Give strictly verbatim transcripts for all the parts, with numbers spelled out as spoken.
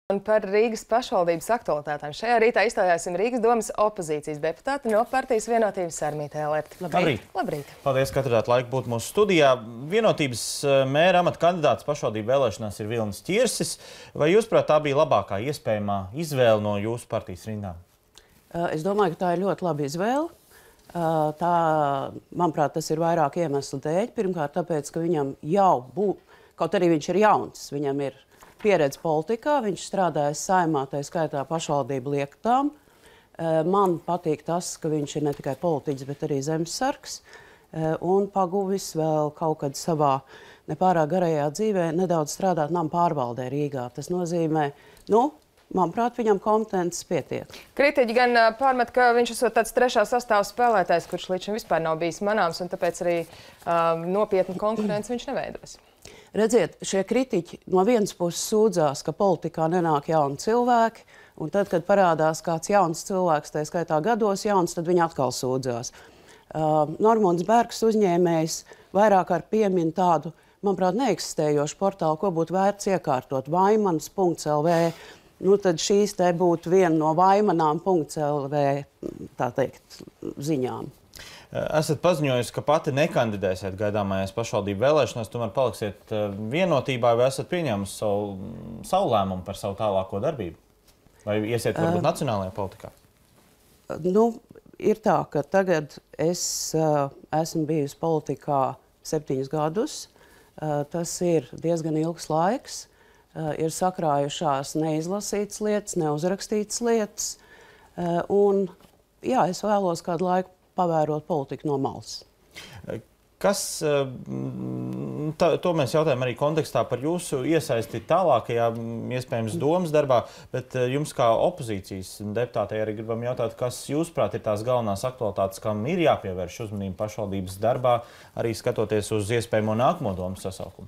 Un par Rīgas pašvaldības aktualitātēm. Šajā rītā iztaujāsim Rīgas domas opozīcijas deputāti no partijas Vienotības Sarmīte Elerte. Labrīt. Labrīt. Paldies, ka atradāt laiku būt mūsu studijā. Vienotības mēra amata kandidāts pašvaldību vēlēšanās ir Vilnis Ķirsis. Vai jūs, prāt, tā bija labākā iespējamā izvēle no jūsu partijas rindām? Es domāju, ka tā ir ļoti laba izvēle. Tā, manuprāt, tas ir vairāk iemeslu dēļ. Pirmkārt, tāpēc, ka viņam jau būs, kaut arī viņš ir jauns, viņam ir pieredze politikā, viņš strādājas Saeimā, tā skaitā pašvaldību lietām. Man patīk tas, ka viņš ir ne tikai politiķis, bet arī zemesargs un paguvis vēl kaut kad savā nepārāk garajā dzīvē nedaudz strādāt nama pārvaldē Rīgā. Tas nozīmē, nu, manuprāt, viņam kompetences pietiek. Kritiķi gan pārmet, ka viņš esot tāds trešā sastāva spēlētājs, kurš līdz šim vispār nav bijis manāms, un tāpēc arī uh, nopietnu konkurenci viņš neveidos. Redziet, šie kritiķi no vienas puses sūdzās, ka politikā nenāk jauni cilvēki, un tad, kad parādās kāds jauns cilvēks, tā skaitā gados jauns, tad viņi atkal sūdzās. Uh, Normunds Bergs uzņēmējs vairāk ar piemin tādu, manuprāt, neeksistējošu portālu, ko būtu vērts iekārtot, vaimans punkts L V. Nu, tad šīs te būtu viena no vaimanām punkts L V, tā teikt, ziņām. Esat paziņojusi, ka pati nekandidēsiet gaidāmajās pašvaldību vēlēšanās, tomēr paliksiet vienotībā, vai esat pieņēmusi savu, savu lēmumu par savu tālāko darbību? Vai iesiet varbūt uh, nacionālajā politikā? Nu, ir tā, ka tagad es uh, esmu bijusi politikā septiņus gadus. Uh, tas ir diezgan ilgs laiks. Uh, ir sakrājušās neizlasītas lietas, neuzrakstītas lietas. Uh, un, jā, es vēlos kādu laiku pavērot politiku no malas. Kas, tā, to mēs jautājam arī kontekstā par jūsu iesaisti tālākajā, iespējams, domas darbā, bet jums kā opozīcijas deputātei arī gribam jautāt, kas jūsuprāt ir tās galvenās aktualitātes, kam ir jāpievērš uzmanība pašvaldības darbā, arī skatoties uz iespējamo nākamo domas sasaukumu?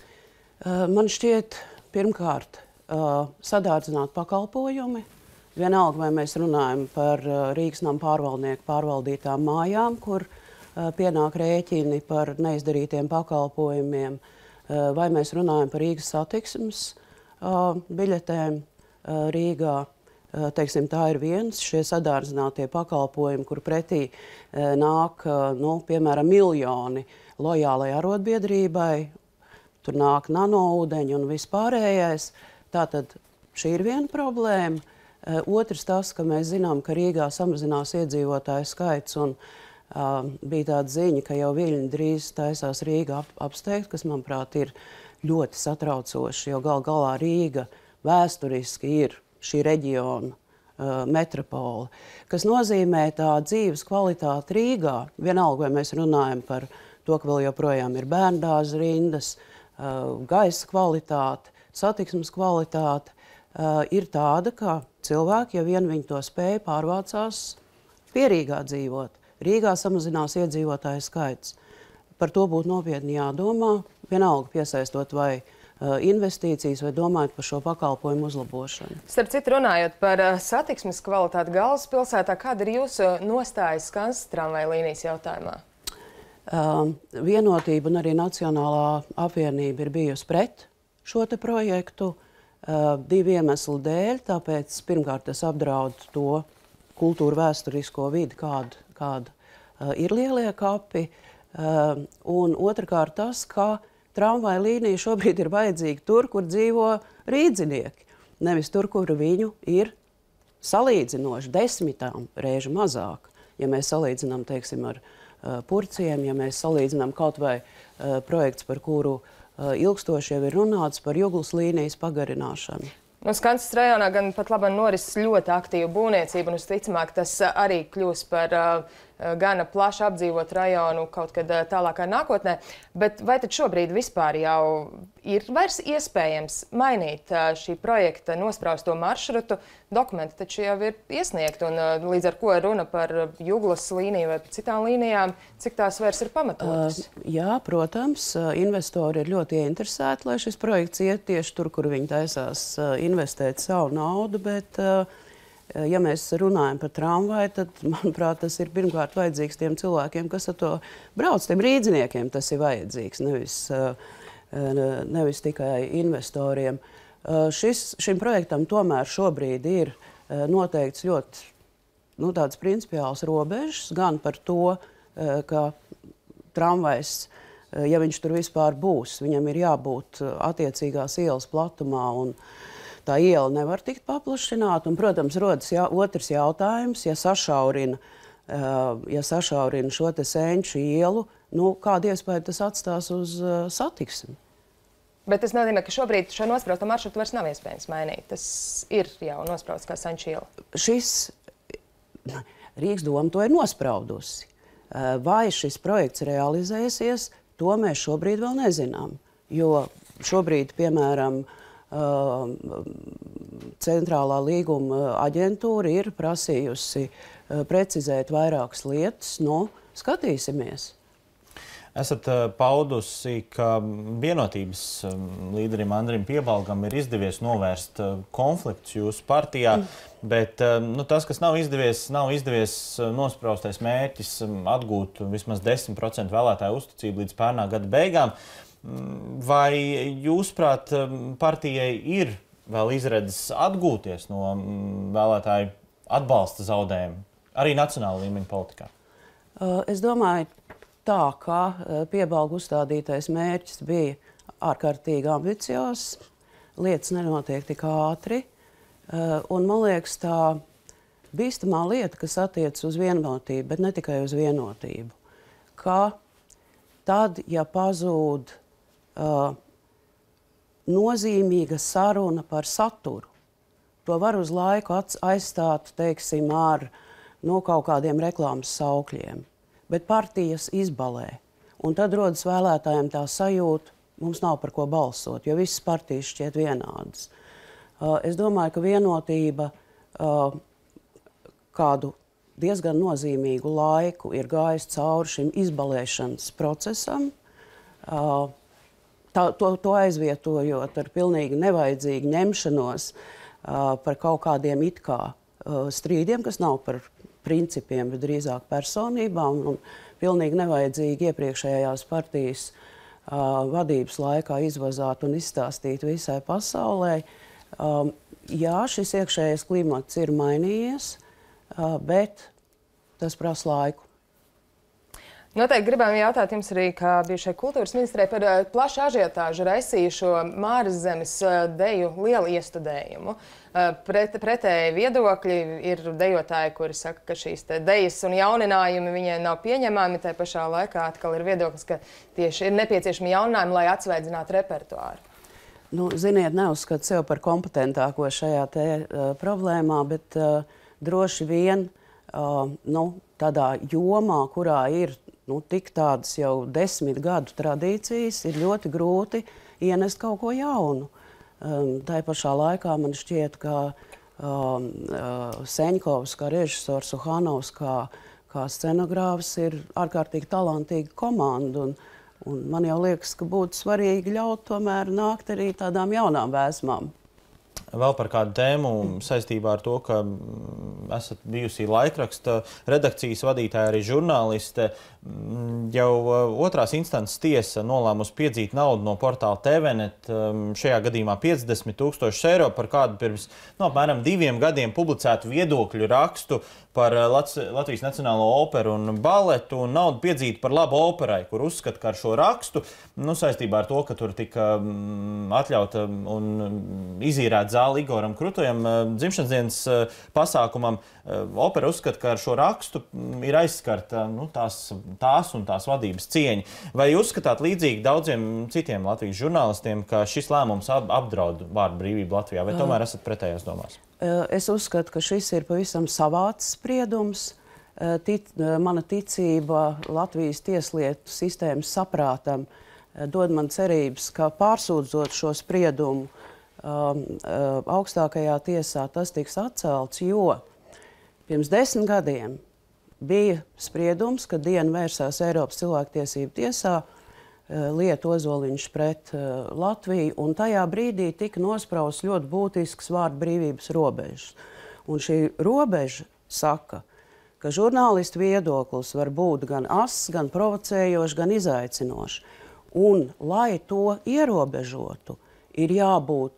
Man šķiet, pirmkārt, sadārdzināt pakalpojumi. Vienalga, vai mēs runājam par Rīgas nama pārvaldnieku pārvaldītām mājām, kur uh, pienāk rēķini par neizdarītiem pakalpojumiem, uh, vai mēs runājam par Rīgas satiksmes uh, biļetēm uh, Rīgā. Uh, teiksim, tā ir viens, šie sadārdzinātie pakalpojumi, kur pretī uh, nāk, uh, nu, piemēram, miljoni lojālai arotbiedrībai, tur nāk nanoūdeņi un vispārējais. Tātad šī ir viena problēma. Uh, otrs tas, ka mēs zinām, ka Rīgā samazinās iedzīvotāju skaits, un uh, bija tāda ziņa, ka jau Viļņi drīz taisās Rīga ap, apsteigt, kas, manuprāt, ir ļoti satraucoši, jo gal galā Rīga vēsturiski ir šī reģiona uh, metropole, kas nozīmē tā dzīves kvalitāte Rīgā. Vienalga, vai mēs runājam par to, ka vēl joprojām ir bērndārza rindas, uh, gaisa kvalitāte, satiksmes kvalitāte, Uh, ir tāda, ka cilvēki, ja vien viņi to spēja, pārvācās pie Rīgā dzīvot. Rīgā samazinās iedzīvotāju skaits. Par to būtu nopietni jādomā, vienalga piesaistot vai uh, investīcijas, vai domājot par šo pakalpojumu uzlabošanu. Starp citu, runājot par uh, satiksmes kvalitāti galvaspilsētā, kāda ir jūsu nostājas Kansas tramvaja līnijas jautājumā? Uh, Vienotība un arī Nacionālā apvienība ir bijusi pret šo te projektu. Uh, divi iemesli dēļ, tāpēc pirmkārt tas apdraud to kultūru vēsturisko vidi, kāda, kāda uh, ir lielie kapi, uh, un otrkārt tas, ka tramvaja līnija šobrīd ir vajadzīga tur, kur dzīvo rīdzinieki, nevis tur, kur viņu ir salīdzinoši desmitām reižu mazāk. Ja mēs salīdzinām, teiksim, ar uh, Purciem, ja mēs salīdzinām kaut vai uh, projekts, par kuru ilgstoši jau ir runāts par Juglas līnijas pagarināšanu. No Kansas rajonā gan pat labi norises ļoti aktīva būvniecība, un visticamāk tas arī kļūs par uh, gana plaši apdzīvot rajonu kaut kad uh, tālākā nākotnē. Bet vai tad šobrīd vispār jau ir vairs iespējams mainīt uh, šī projekta nosprausto maršrutu? Dokumenti taču jau ir iesniegti, un uh, līdz ar ko ir runa par Juglas līniju vai citām līnijām, cik tās vairs ir pamatotas? Uh, jā, protams, investori ir ļoti ieinteresēti, lai šis projekts iet tieši tur, kur viņi taisās uh, investēt savu naudu, bet, uh, ja mēs runājam par tramvaju, tad, manuprāt, tas ir pirmkārt vajadzīgs tiem cilvēkiem, kas ar to brauc, tiem rīdziniekiem tas ir vajadzīgs, nevis, uh, nevis tikai investoriem. Šis, šim projektam tomēr šobrīd ir noteikts ļoti nu, tāds principiāls robežas, gan par to, ka tramvajs, ja viņš tur vispār būs, viņam ir jābūt attiecīgās ielas platumā, un tā iela nevar tikt paplašināta. Un, protams, rodas jā, otrs jautājums, ja sašaurina, ja sašaurina šo te Senču ielu, nu, kādu iespēju tas atstās uz satiksmi? Bet tas nozīmē, ka šobrīd šo nospraustu maršrutu vairs nav iespējams mainīt. Tas ir jau nosprausts kā Senču iela. Šis Rīgas doma to ir nospraudusi. Vai šis projekts realizēsies, to mēs šobrīd vēl nezinām. Jo šobrīd, piemēram, centrālā līguma aģentūra ir prasījusi precizēt vairākas lietas. Nu, skatīsimies. Esat paudusi, ka vienotības līderim Andrim Piebalgam ir izdevies novērst konfliktus jūsu partijā, mm. bet nu, tas, kas nav izdevies, nav izdevies nospraustais mērķis atgūt vismaz desmit procentu vēlētāju uzticību līdz pērnā gada beigām. Vai jūsuprāt, partijai ir vēl izredzes atgūties no vēlētāju atbalsta zaudējuma, arī nacionāla līmeņa politikā? Es domāju, tā, ka Piebalga uzstādītais mērķis bija ārkārtīgi ambiciozs, lietas nenotiek tik ātri, un man liekas tā bīstamā lieta, kas attiec uz vienotību, bet ne tikai uz vienotību, ka tad, ja pazūd uh, nozīmīga saruna par saturu, to var uz laiku aizstāt, teiksim, ar no kaut kādiem reklāmas saukļiem. Bet partijas izbalē. Un tad rodas vēlētājiem tā sajūta, mums nav par ko balsot, jo visas partijas šķiet vienādas. Uh, es domāju, ka vienotība uh, kādu diezgan nozīmīgu laiku ir gājis cauri šim izbalēšanas procesam, uh, tā, to, to aizvietojot ar pilnīgi nevajadzīgu ņemšanos uh, par kaut kādiem it kā uh, strīdiem, kas nav par principiem, bet drīzāk personībām, un pilnīgi nevajadzīgi iepriekšējās partijas uh, vadības laikā izvazāt un izstāstīt visai pasaulē. Um, jā, šis iekšējais klimats ir mainījies, uh, bet tas prasa laiku. Noteikti gribam jautāt jums arī, kā bijušai kultūras ministrei, par uh, plašu ažiotāžu raisījušo Māras zemes uh, deju lielu iestudējumu. Uh, pret, pretēji viedokļi ir dejotāji, kuri saka, ka šīs te dejas un jauninājumi viņiem nav pieņemami. Tā pašā laikā atkal ir viedoklis, ka tieši ir nepieciešami jauninājumi, lai atsveidzinātu repertuāru. Nu, ziniet, neuzskatu sev par kompetentāko šajā te uh, problēmā, bet uh, droši vien uh, nu, tādā jomā, kurā ir nu, tik tādas jau desmit gadu tradīcijas, ir ļoti grūti ienest kaut ko jaunu. Um, tā pašā laikā man šķiet, ka um, uh, Seņkovs, kā režisors, Suhanovs, kā, kā scenogrāfs, ir ārkārtīgi talantīga komanda. Un, un man jau liekas, ka būtu svarīgi ļaut tomēr nākt arī tādām jaunām vēsmām. Vēl par kādu tēmu saistībā ar to, ka esat bijusi laikraksta redakcijas vadītāja, arī žurnāliste. Jau otrās instances tiesa nolēmusi piedzīt naudu no portāla T V net, šajā gadījumā piecdesmit tūkstošus eiro par kādu pirms no, apmēram diviem gadiem publicētu viedokļu rakstu par Latvijas Nacionālo operu un baletu, un naudu piedzīta par labu operai, kur uzskata, ka ar šo rakstu, nu, saistībā ar to, ka tur tika atļauta un izīrēta zāle Igoram Krutojam dzimšanas dienas pasākumam, opera uzskata, ka ar šo rakstu ir aizskarta nu, tās, tās un tās vadības cieņa. Vai uzskatāt līdzīgi daudziem citiem Latvijas žurnālistiem, ka šis lēmums apdraud vārdu brīvību Latvijā, vai tomēr esat pretējās domās? Es uzskatu, ka šis ir pavisam savāds spriedums. Tic, mana ticība Latvijas tieslietu sistēmas saprātam dod man cerības, ka pārsūdzot šo spriedumu um, augstākajā tiesā, tas tiks atcelts, jo pirms desmit gadiem bija spriedums, kad Diena vērsās Eiropas cilvēktiesību tiesā, lieta Ozoliņš pret uh, Latviju, un tajā brīdī tika nospraustas ļoti būtisks vārdu brīvības robežas. Un šī robeža saka, ka žurnālistu viedoklis var būt gan ass, gan provocējošs, gan izaicinošs. Un, lai to ierobežotu, ir jābūt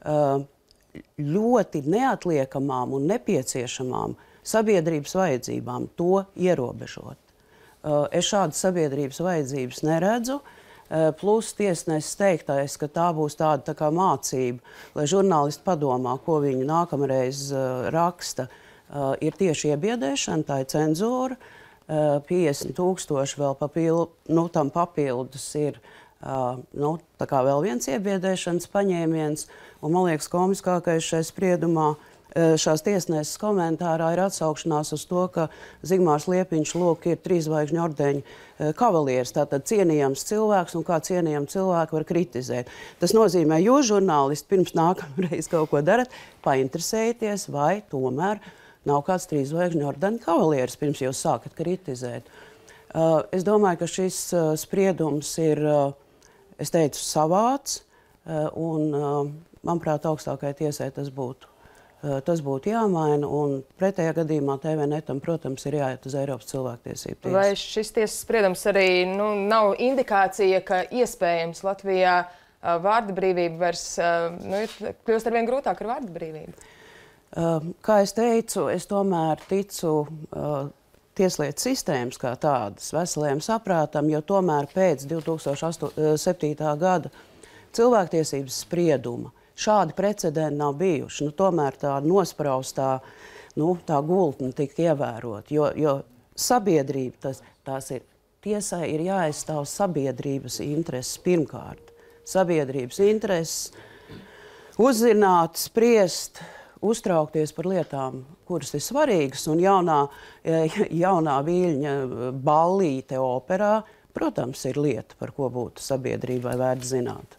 ļoti neatliekamām un nepieciešamām sabiedrības vajadzībām to ierobežot. Es šādas sabiedrības vajadzības neredzu, plus tiesnesis teiktais, ka tā būs tāda tā kā mācība, lai žurnālisti padomā, ko viņi nākamreiz raksta, ir tieši iebiedēšana, tā ir cenzūra, piecdesmit tūkstoši vēl papildu, nu, tam papildus ir Uh, nu, tā kā vēl viens iebiedēšanas paņēmiens, un man liekas komiskākais šai spriedumā, uh, šās tiesneses komentārā ir atsaukšanās uz to, ka Zigmārs Liepiņš lūk ir trīszvaigžņu ordeņa uh, kavalieris, tātad cienījams cilvēks, un kā cienījam cilvēku var kritizēt. Tas nozīmē, jūs žurnālisti pirms nākamreiz kaut ko darat, painteresējieties, vai tomēr nav kāds trīszvaigžņu ordeņa kavalieris, pirms jūs sākat kritizēt. Uh, es domāju, ka šis uh, spriedums ir uh, es teicu, savāds, un, manuprāt, augstākai tiesai tas būtu, tas būtu jāmaina, un pretējā gadījumā T V Netam, protams, ir jāiet uz Eiropas cilvēktiesību tiesu. Vai šis tiesas spriedums arī nu, nav indikācija, ka iespējams Latvijā vārda brīvība vairs nu, kļūst arvien grūtāk ar vārda brīvību? Kā es teicu, es tomēr ticu tieslietu sistēmas kā tādas veselajam saprātam, jo tomēr pēc divi tūkstoši septītā gada cilvēktiesības sprieduma šādi precedenti nav bijuši. Nu, tomēr tā nospraustā nu, tā gultne tika ievērot, jo, jo sabiedrība, tas, tās ir, tiesai ir jāaizstāv sabiedrības intereses pirmkārt. Sabiedrības intereses uzzināt, spriest, uztraukties par lietām, kuras ir svarīgas, un jaunā, jaunā Viļņa ballīte operā, protams, ir lieta, par ko būtu sabiedrībai vērts zināt.